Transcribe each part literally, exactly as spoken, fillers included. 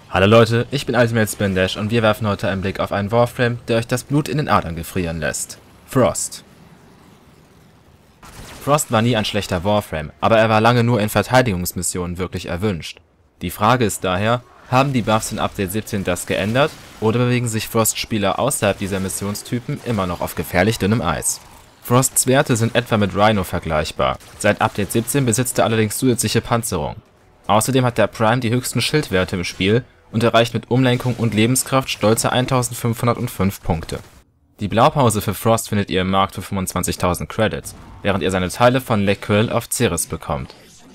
Hallo Leute, ich bin Ultimate Spindash und wir werfen heute einen Blick auf einen Warframe, der euch das Blut in den Adern gefrieren lässt. Frost. Frost war nie ein schlechter Warframe, aber er war lange nur in Verteidigungsmissionen wirklich erwünscht. Die Frage ist daher, haben die Buffs in Update siebzehn das geändert, oder bewegen sich Frost-Spieler außerhalb dieser Missionstypen immer noch auf gefährlich dünnem Eis? Frosts Werte sind etwa mit Rhino vergleichbar, seit Update siebzehn besitzt er allerdings zusätzliche Panzerung. Außerdem hat der Prime die höchsten Schildwerte im Spiel und erreicht mit Umlenkung und Lebenskraft stolze eintausendfünfhundertfünf Punkte. Die Blaupause für Frost findet ihr im Markt für fünfundzwanzigtausend Credits, während ihr seine Teile von L'Equil auf Ceres bekommt.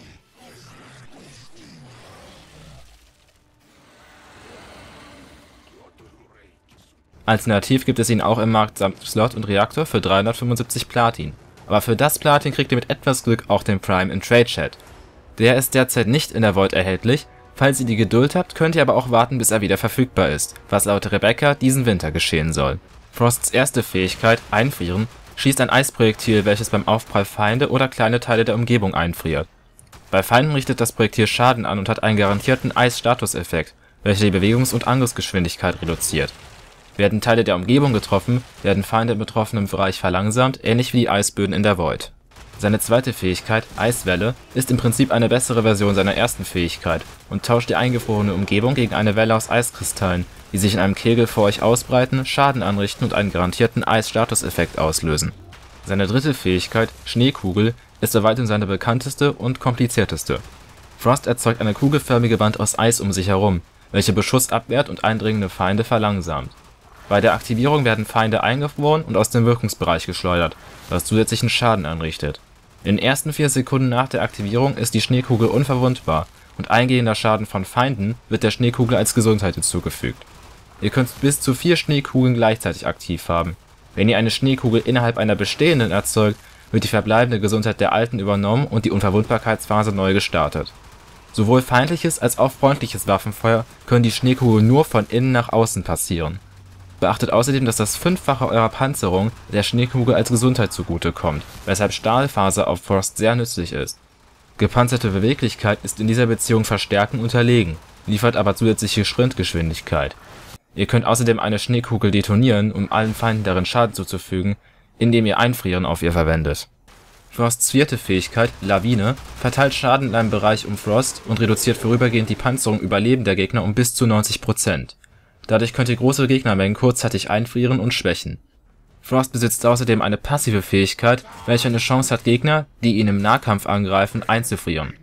Alternativ gibt es ihn auch im Markt samt Slot und Reaktor für dreihundertfünfundsiebzig Platin, aber für das Platin kriegt ihr mit etwas Glück auch den Prime in Trade Chat. Der ist derzeit nicht in der Void erhältlich, falls ihr die Geduld habt, könnt ihr aber auch warten, bis er wieder verfügbar ist, was laut Rebecca diesen Winter geschehen soll. Frosts erste Fähigkeit, Einfrieren, schießt ein Eisprojektil, welches beim Aufprall Feinde oder kleine Teile der Umgebung einfriert. Bei Feinden richtet das Projektil Schaden an und hat einen garantierten Eis-Status-Effekt, welcher die Bewegungs- und Angriffsgeschwindigkeit reduziert. Werden Teile der Umgebung getroffen, werden Feinde im betroffenen Bereich verlangsamt, ähnlich wie die Eisböden in der Void. Seine zweite Fähigkeit, Eiswelle, ist im Prinzip eine bessere Version seiner ersten Fähigkeit und tauscht die eingefrorene Umgebung gegen eine Welle aus Eiskristallen, die sich in einem Kegel vor euch ausbreiten, Schaden anrichten und einen garantierten Eis-Status-Effekt auslösen. Seine dritte Fähigkeit, Schneekugel, ist bei weitem seine bekannteste und komplizierteste. Frost erzeugt eine kugelförmige Wand aus Eis um sich herum, welche Beschuss abwehrt und eindringende Feinde verlangsamt. Bei der Aktivierung werden Feinde eingefroren und aus dem Wirkungsbereich geschleudert, was zusätzlichen Schaden anrichtet. In den ersten vier Sekunden nach der Aktivierung ist die Schneekugel unverwundbar und eingehender Schaden von Feinden wird der Schneekugel als Gesundheit hinzugefügt. Ihr könnt bis zu vier Schneekugeln gleichzeitig aktiv haben. Wenn ihr eine Schneekugel innerhalb einer bestehenden erzeugt, wird die verbleibende Gesundheit der alten übernommen und die Unverwundbarkeitsphase neu gestartet. Sowohl feindliches als auch freundliches Waffenfeuer können die Schneekugeln nur von innen nach außen passieren. Beachtet außerdem, dass das Fünffache eurer Panzerung der Schneekugel als Gesundheit zugutekommt, weshalb Stahlfaser auf Frost sehr nützlich ist. Gepanzerte Beweglichkeit ist in dieser Beziehung Verstärken unterlegen, liefert aber zusätzliche Sprintgeschwindigkeit. Ihr könnt außerdem eine Schneekugel detonieren, um allen Feinden darin Schaden zuzufügen, indem ihr Einfrieren auf ihr verwendet. Frosts vierte Fähigkeit, Lawine, verteilt Schaden in einem Bereich um Frost und reduziert vorübergehend die Panzerung überlebender Gegner um bis zu neunzig Prozent. Dadurch könnt ihr große Gegnermengen kurzzeitig einfrieren und schwächen. Frost besitzt außerdem eine passive Fähigkeit, welche eine Chance hat, Gegner, die ihn im Nahkampf angreifen, einzufrieren.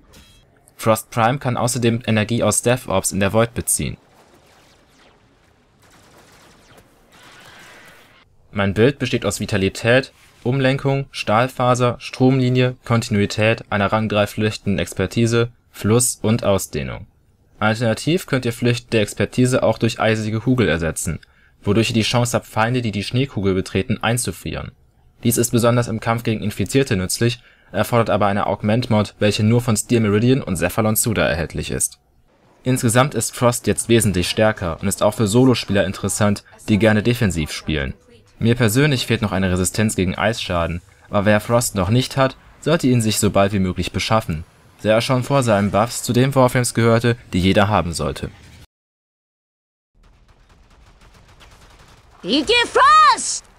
Frost Prime kann außerdem Energie aus Death Orbs in der Void beziehen. Mein Bild besteht aus Vitalität, Umlenkung, Stahlfaser, Stromlinie, Kontinuität, einer Rang drei flüchtenden Expertise, Fluss und Ausdehnung. Alternativ könnt ihr Flüchten der Expertise auch durch eisige Kugel ersetzen, wodurch ihr die Chance habt, Feinde, die die Schneekugel betreten, einzufrieren. Dies ist besonders im Kampf gegen Infizierte nützlich, erfordert aber eine Augment-Mod, welche nur von Steel Meridian und Cephalon Suda erhältlich ist. Insgesamt ist Frost jetzt wesentlich stärker und ist auch für Solospieler interessant, die gerne defensiv spielen. Mir persönlich fehlt noch eine Resistenz gegen Eisschaden, aber wer Frost noch nicht hat, sollte ihn sich so bald wie möglich beschaffen, da er schon vor seinen Buffs zu den Warframes gehörte, die jeder haben sollte. You get Frost!